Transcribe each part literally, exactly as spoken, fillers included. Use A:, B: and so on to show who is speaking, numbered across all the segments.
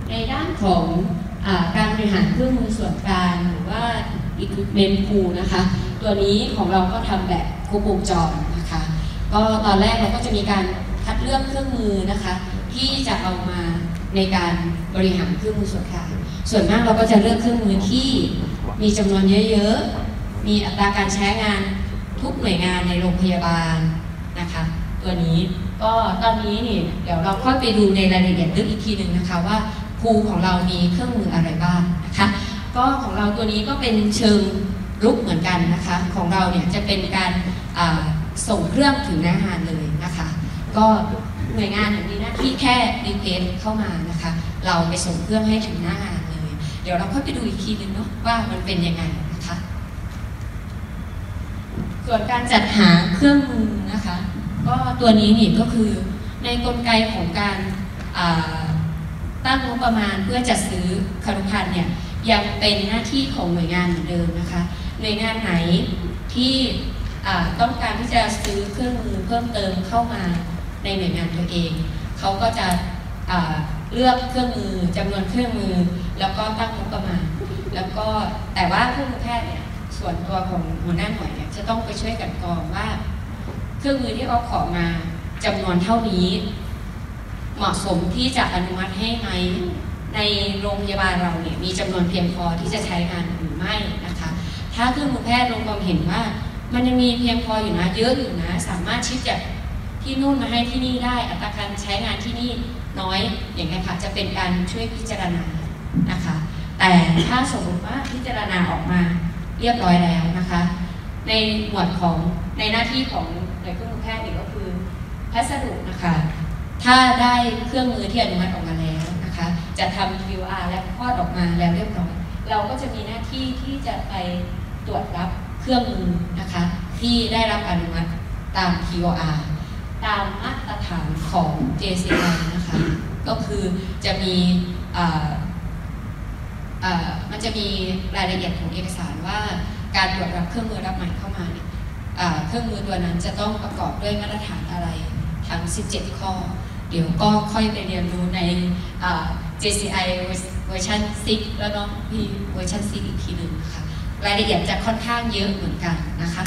A: ในด้านของการบริหารเครื่องมือส่วนกลางหรือว่า Equipment Pool นะคะตัวนี้ของเราก็ทำแบบครบวงจรนะคะก็ตอนแรกเราก็จะมีการคัดเลือกเครื่องมือนะคะที่จะเอามาในการบริหารเครื่องมือส่วนกลางส่วนมากเราก็จะเลือกเครื่องมือที่มีจำนวนเยอะๆมีอัตราการใช้งานทุกหน่วยงานในโรงพยาบาลนะคะตัวนี้ก็ตอนนี้นี่เดี๋ยวเราค่อยไปดูในรายละเอียดลึกอีกทีหนึ่งนะคะว่าภูของเรามีเครื่องมืออะไรบ้างนะคะก็ของเราตัวนี้ก็เป็นเชิงรุกเหมือนกันนะคะของเราเนี่ยจะเป็นการส่งเครื่องถึงหน้างานเลยนะคะก็หน่วยงานมีหน้าที่แค่รีเควสเข้ามานะคะเราไปส่งเครื่องให้ถึงหน้างานเลยเดี๋ยวเราค่อยไปดูอีกทีนึงเนาะว่ามันเป็นยังไงนะคะส่วนการจัดหาเครื่องมือนะคะก็ตัวนี้นี่ก็คือในกลไกของการตั้งงบประมาณเพื่อจัดซื้อครุภัณฑ์เนี่ยยังเป็นหน้าที่ของหน่วยงานเหมือนเดิมนะคะหน่วยงานไหนที่ต้องการที่จะซื้อเครื่องมือเพิ่มเติมเข้ามาในหน่วยงานตัวเองเขาก็จะเลือกเครื่องมือจำนวนเครื่องมือแล้วก็ตั้งงบประมาณแล้วก็แต่ว่าเครื่องมือแพทย์เนี่ยส่วนตัวของหัวหน้าหน่วยเนี่ยจะต้องไปช่วยกันกรองว่าเครื่องมือที่เขาขอมาจำนวนเท่านี้เหมาะสมที่จะอนุมัติให้ไหมในโรงพยาบาลเราเนี่ยมีจำนวนเพียงพอที่จะใช้งานหรือไม่นะคะถ้าเครื่องมือแพทย์ลงความเห็นว่ามันยังมีเพียงพออยู่นะเยอะอยู่นะสามารถชิปจากที่นู่นมาให้ที่นี่ได้อัตราการใช้งานที่นี่น้อยอย่างนี้ค่ะจะเป็นการช่วยพิจารณานะคะแต่ถ้าสมมติว่าพิจารณาออกมาเรียบร้อยแล้วนะคะในหมวดของในหน้าที่ของในเครื่องมือแพทย์ก็คือพัสดุนะคะถ้าได้เครื่องมือที่อนุมัติออกมาแล้วนะคะจะทำ คิว อาร์ และคลอดออกมาแล้วเรียบร้อยเราก็จะมีหน้าที่ที่จะไปตรวจรับเครื่องมือนะคะที่ได้รับอนุมัติตาม คิว อาร์ ตามมาตรฐานของ เจ ซี ไอ นะคะก็คือจะมีมันจะมีรายละเอียดของเอกสารว่าการตรวจรับเครื่องมือรับใหม่เข้ามาเนี่ยเครื่องมือตัวนั้นจะต้องประกอบด้วยมาตรฐานอะไรทั้งสิบเจ็ดข้อเดี๋ยวก็ค่อยไปเรียนรู้ใน เจ ซี ไอ เวอร์ชันซิกแล้วเนาะมีเวอร์ชันซิกอีกทีหนึ่งค่ะรายละเอียดจะค่อนข้างเยอะเหมือนกันนะคะ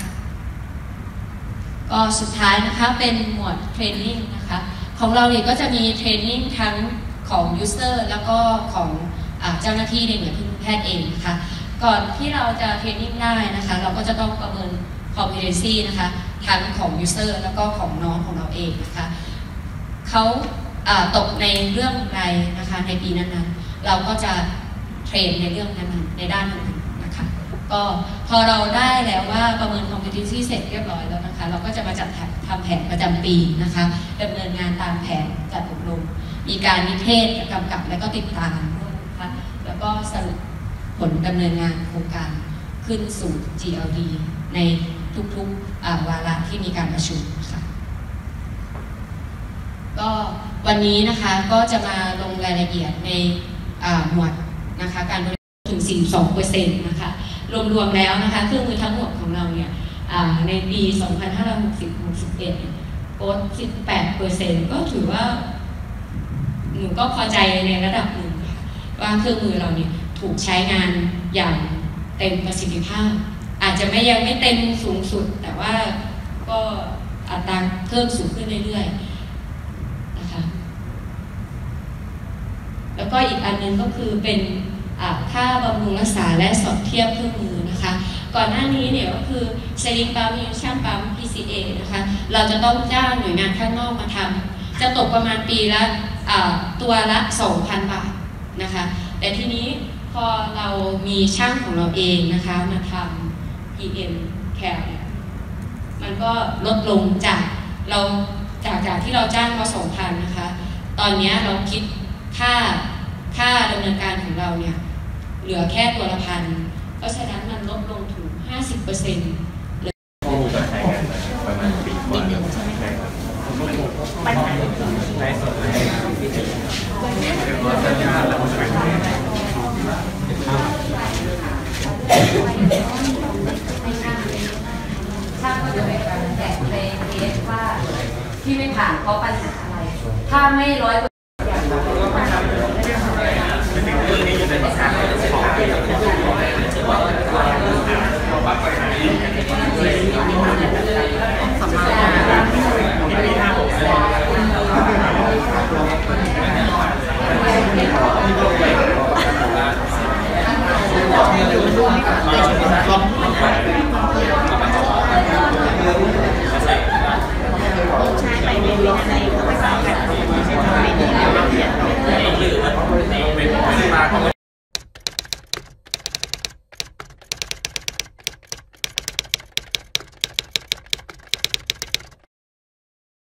A: ก็สุดท้ายนะคะเป็นหมวดเทรนนิ่งนะคะของเราเนี่ยก็จะมีเทรนนิ่งทั้งของ User แล้วก็ของเจ้าหน้าที่ในหน่วยแพทย์เองนะคะก่อนที่เราจะเทรนนิ่งได้นะคะเราก็จะต้องประเมิน competency นะคะทั้งของ User แล้วก็ของน้องของเราเองนะคะเขาตกในเรื่องใดนะคะในปีนั้นๆเราก็จะเทรนในเรื่องนั้นในด้านนั้นนะคะก็พอเราได้แล้วว่าประเมิน competency เสร็จเรียบร้อยแล้วนะคะเราก็จะมาจัดทำแผนประจำปีนะคะดำเนินงานตามแผนจัดอบรมมีการนิเทศกำกับและก็ติดตามนะคะแล้วก็สรุปผลดำเนินงานโครงการขึ้นสู่ จี แอล ดี ในทุกๆวาระที่มีการประชุมค่ะก็วันนี้นะคะก็จะมาลงรายละเอียดในหมวดนะคะการบริหารถึง สี่สิบสองเปอร์เซ็นต์ นะคะรวมๆแล้วนะคะเครื่องมือทั้งหมดของเราเนี่ยในปี สองพันห้าร้อยหกสิบ หกสิบเอ็ด โค้ด สิบแปดเปอร์เซ็นต์ ก็ถือว่าหนูก็พอใจในระดับหนึ่งว่าเครื่องมือเราเนี่ยถูกใช้งานอย่างเต็มประสิทธิภาพอาจจะไม่ยังไม่เต็มสูงสุดแต่ว่าก็อัตราเพิ่มสูงขึ้นเรื่อยๆนะคะแล้วก็อีกอันนึงก็คือเป็นค่าบำรุงรักษาและสอบเทียบเครื่องมือนะคะก่อนหน้านี้เนี่ยก็คือสลิงปั๊มช่างปั๊ม พี ซี เอ นะคะเราจะต้องจ้างหน่วยงานข้างนอกมาทำจะตกประมาณปีละตัวละ สองพัน บาทนะคะแต่ทีนี้พอเรามีช่างของเราเองนะคะมาทำ พี เอ็ม แคร์ มันก็ลดลงจากเราจากจากที่เราจ้างมา สองพัน นะคะตอนนี้เราคิดค่าค่าดำเนินการของเราเนี่ยเหลือแค่ตัวละพันเพราะฉะนั้นมันลดลงถึง ห้าสิบเปอร์เซ็นต์ เลยข้อมูลการใช้งานประมาณปีกว่าใช่ไหมครับปัญหาในส่วนแรกตัวสัญญาและมันเป็นช่างก็จะเป็นการแจกเพลงเทสว่าที่ไม่ผ่านเพราะปัญหาอะไรถ้าไม่ร้อยเปอร์